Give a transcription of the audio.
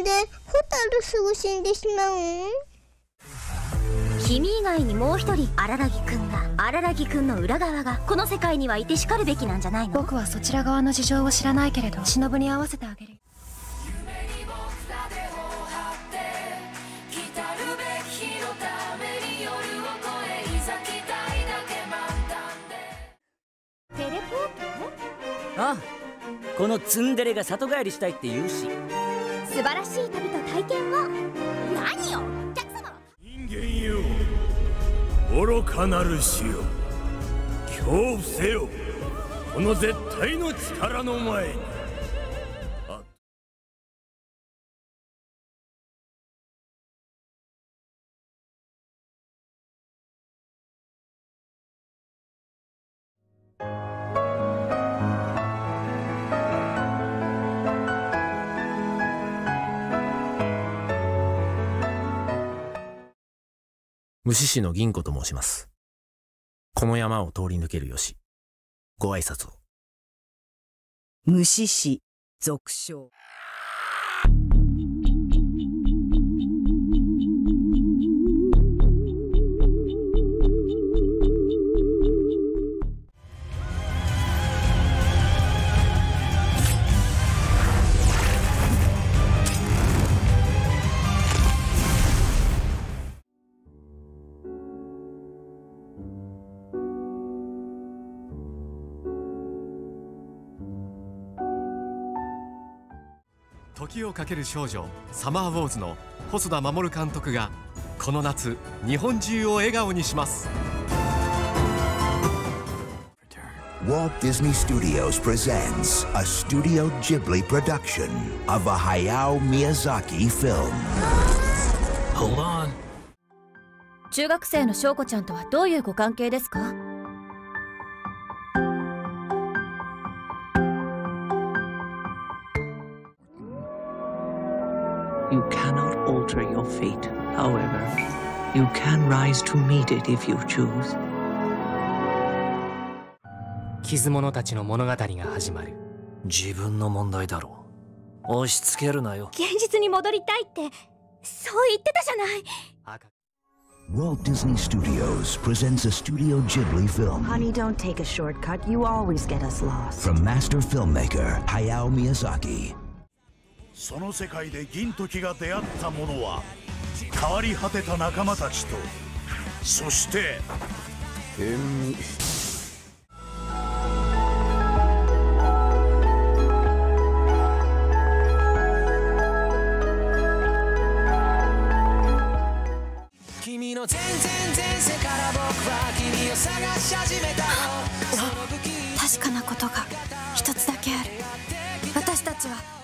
んでホタルすぐ死んでしまうん？ 君以外にもう一人荒木くんが、荒木くんの裏側がこの世界にはいてしかるべきなんじゃないの？ 僕はそちら側の事情を知らないけれど、忍に合わせてあげる。 テレポート？ ああ、このツンデレが里帰りしたいって言うし。 素晴らしい旅と体験を。何よ、お客様は。 人間よ、愚かなる死よ、恐怖せよ、この絶対の力の前に。 虫師の銀子と申します。この山を通り抜けるよし、ご挨拶を。 虫師俗称。 時をかける少女サマーウォーズの細田守監督がこの夏日本中を笑顔にします。 Walt Disney Studios presents a Studio Ghibli production of a Hayao Miyazaki film. Hold on. 中学生の翔子ちゃんとはどういうご関係ですか ？You cannot alter your fate. However, you can rise to meet it if you choose. 傷者たちの物語が始まる。 自分の問題だろう。押し付けるなよ。 現実に戻りたいってそう言ってたじゃない。 Walt Disney Studios presents a Studio Ghibli film. Honey, don't take a shortcut. You always get us lost. From master filmmaker Hayao Miyazaki. その世界で銀時が出会ったものは変わり果てた仲間たちと、そして君の全然前世から僕は君を探し始めたの。 確かなことが一つだけある。私たちは